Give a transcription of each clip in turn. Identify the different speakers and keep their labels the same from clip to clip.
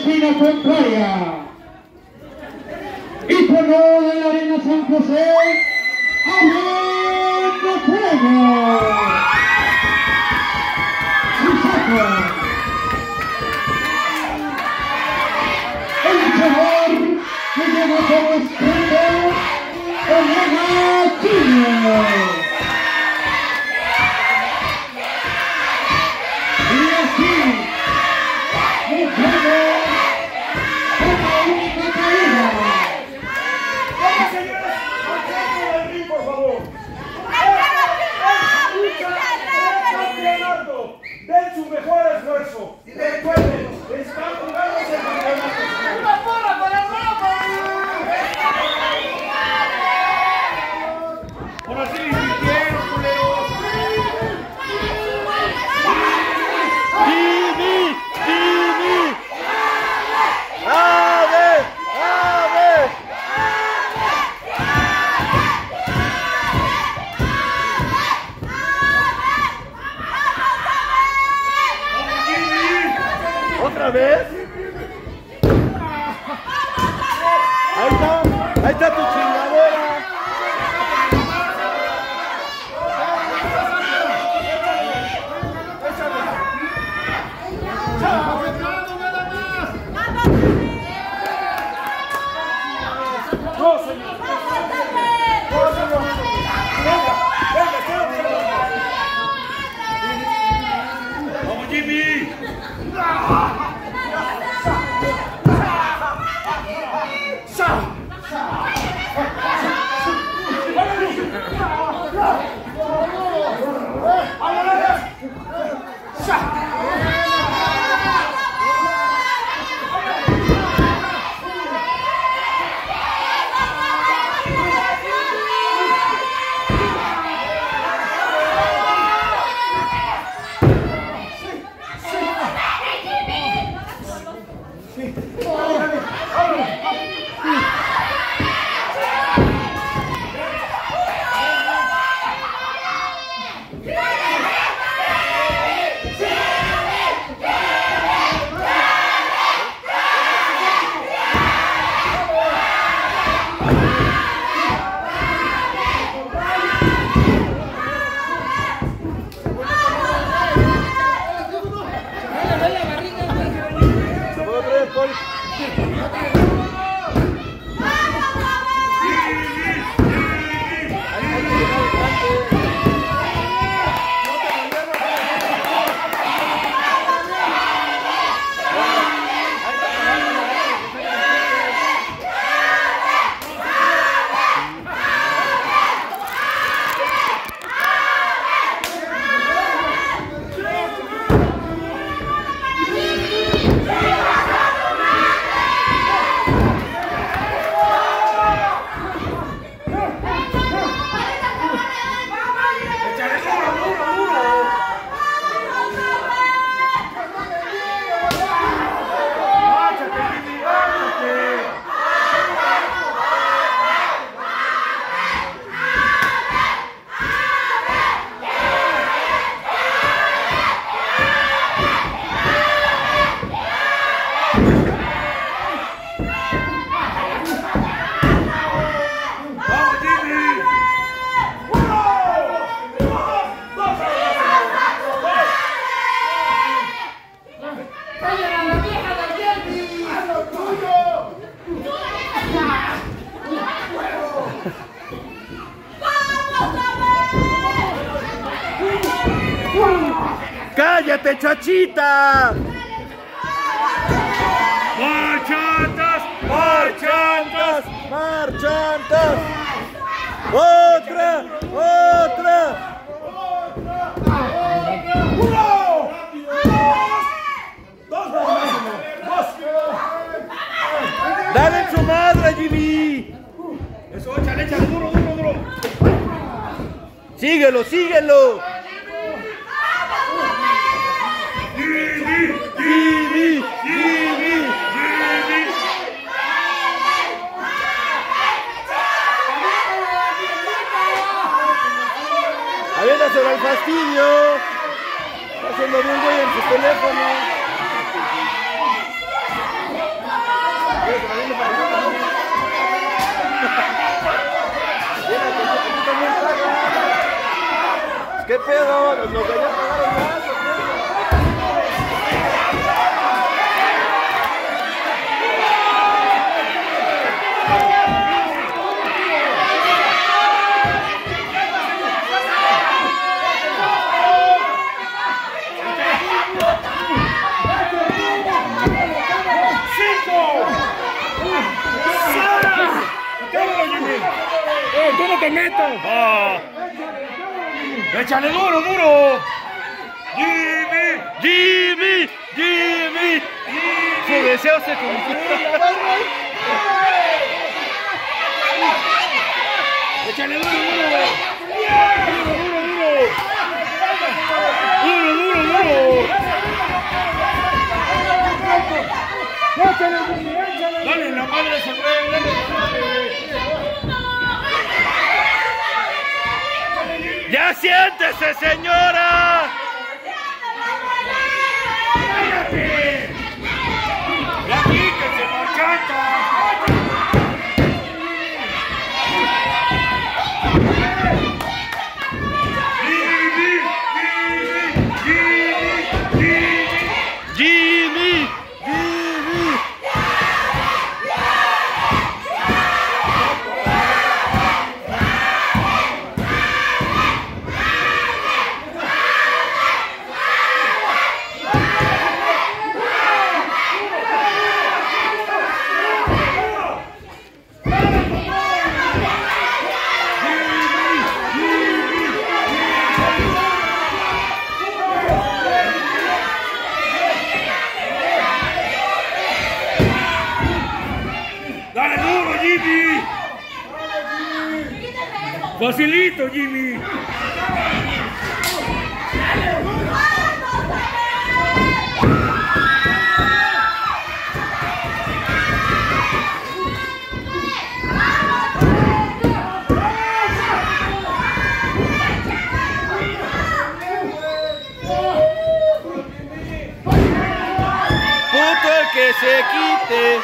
Speaker 1: esquina contraria. Ícono de la Arena San José, abriendo fuego. El luchador que lleva como escudo Omega Junior. Y así, el juego como una caída.
Speaker 2: ¡Vamos, señores! ¡Al centro del ring, por favor! ¡Campeonato! ¡Den su mejor esfuerzo! ¡Y recuerden! ¡Están jugándose el campeonato! ¡Una porra para Rafa! ¡Por así insistieron, culeros!
Speaker 3: ¡Jimmy! ¡Jimmy! ¡Ave! ¡Ave! ¿Otra vez? Ahí está tu chingadera.
Speaker 2: ¡No, señor! ¡No, señor! ¡Venga! ¡Vamos, Jimmy!
Speaker 3: ¡Cállate, chachita!
Speaker 2: ¡Marchantas!
Speaker 3: ¡Marchantas! ¡Marchantas! ¡Otra! ¡Otra!
Speaker 2: ¡Uno! ¡Dos!
Speaker 3: ¡Dale en su madre, Jimmy!
Speaker 2: Eso, échale, échale, duro, duro, duro.
Speaker 3: ¡Síguelo, síguelo!
Speaker 2: ¡Jimmy!
Speaker 3: ¡Jimmy! ¡Jimmy! Aviéntaselo al fastidio. Está haciendo bien güey en su teléfono. No, los de allá pagaron más.
Speaker 2: ¡Tú no te metas! ¡Échale duro, duro! ¡Jimmy!
Speaker 3: ¡Jimmy! ¡Jimmy! Su deseo se cumplió.
Speaker 2: ¡Échale duro, duro! ¡Duro, duro, duro! ¡Dale la madre a ese güey! ¡Dale la madre!
Speaker 3: ¡Ya siéntese, señora!
Speaker 2: ¡Cállate! ¡Ya quítense, marchanta!
Speaker 3: ¡Jimmy! ¡Jimmy!
Speaker 2: ¡Dale duro, Jimmy! ¡Facilito, Jimmy!
Speaker 3: ¡Puto el que se quite!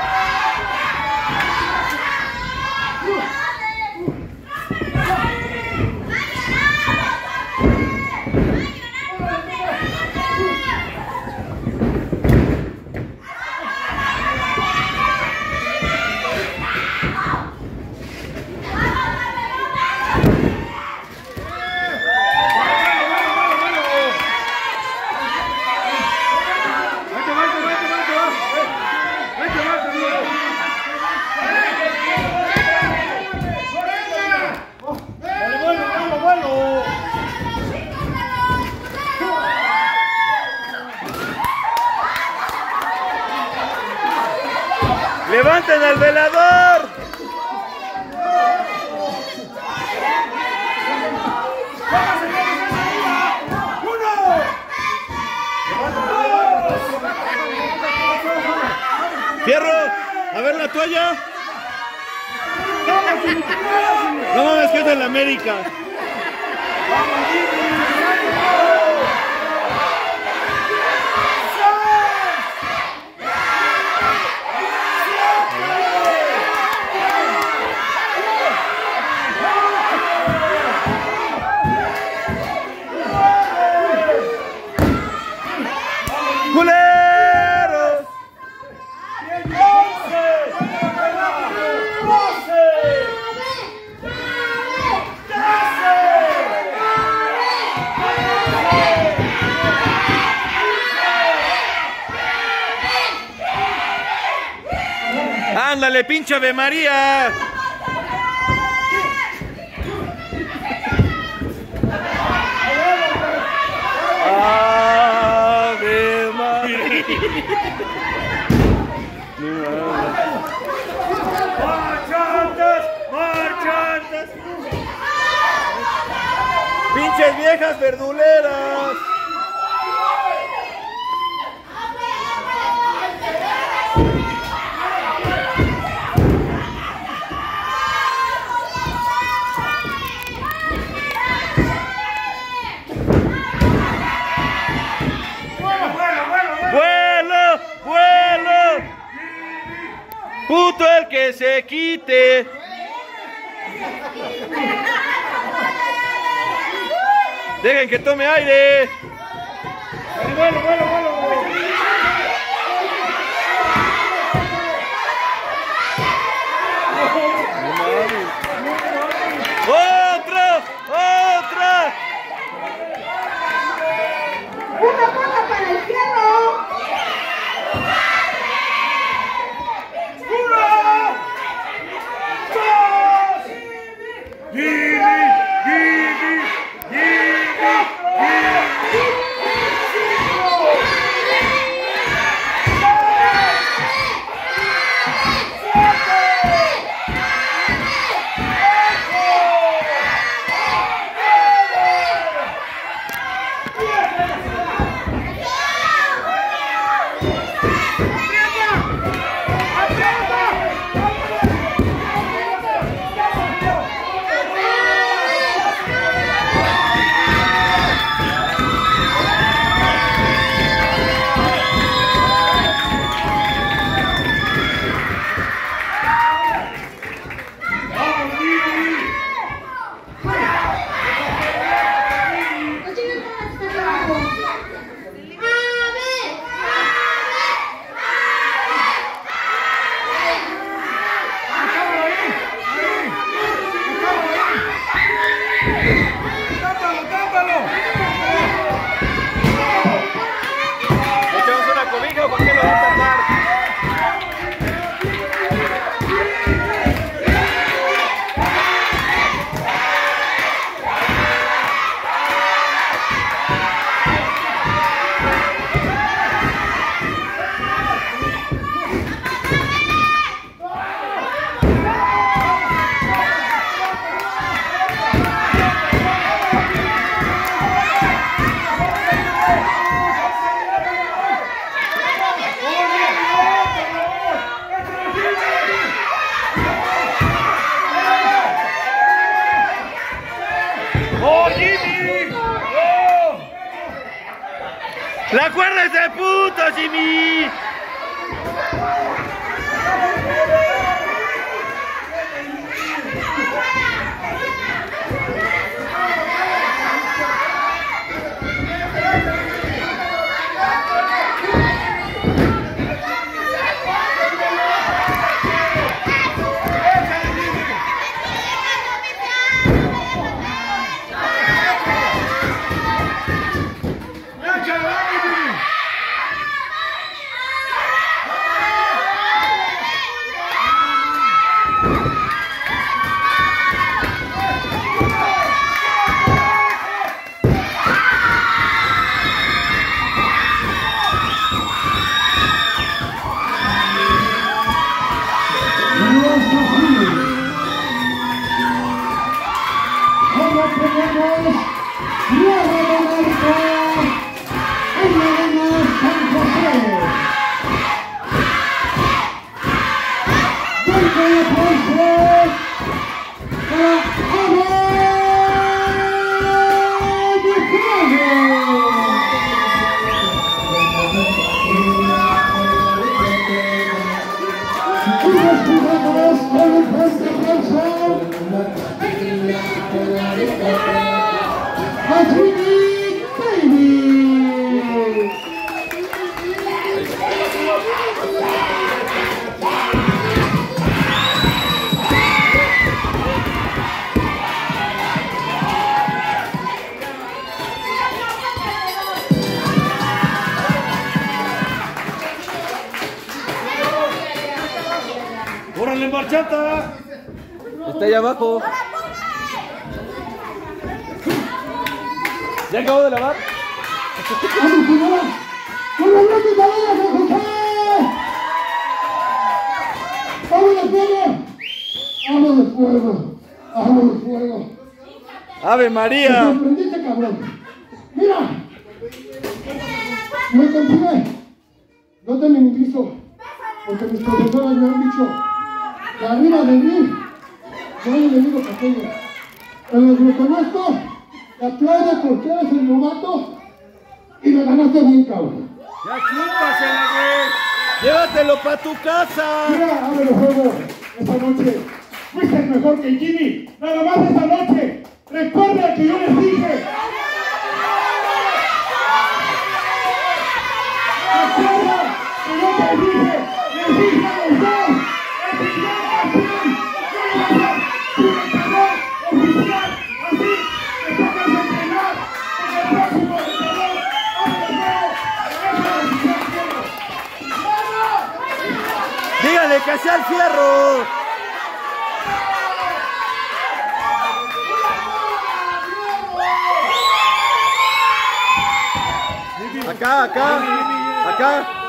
Speaker 3: ¡Levanten al velador! ¡Fierro! ¡A ver la toalla! No mames, que es en la América. ¡Culeros! ¡Ándale, pinche Ave María! ¡Ave María!
Speaker 2: ¡Marchantes! ¡Marchantes!
Speaker 3: ¡Pinches viejas verduleras! ¡Vuelo! ¡Vuelo! ¡Puto el que se quite! Dejen que tome aire.
Speaker 2: Vuelo, vuelo, vuelo.
Speaker 3: ¡Otra! ¡Otra!
Speaker 1: ¡Una bola para el cielo!
Speaker 2: ¡Uno! ¡Dos! ¡Giri! ¡Giri!
Speaker 3: ¡La cuerda es de puto, Jimmy!
Speaker 2: ¡Órale, marchata!
Speaker 3: Está allá abajo. ¿Ya acabó de lavar? ¡Ave María!
Speaker 1: ¡Mira! Me confié. No te minimizo. Porque mis profesores me han dicho que arriba de mí no hay enemigo pequeño. Pero los reconozco, te aplaudo porque eres el novato y me ganaste bien, cabrón.
Speaker 2: ¡Ya chúpasela, güey!
Speaker 3: ¡Llévatelo pa' tu casa!
Speaker 1: Mira, abre el juego esta noche. Fuiste mejor que Jimmy. Nada más esta noche. Recuerda que yo les dije les dije a los dos, el primer campeón no va a ser su retador oficial, así que pónganse a entrenar, porque el próximo retador abre el juego,
Speaker 3: Dígale que sea el fierro. Acá, acá, acá.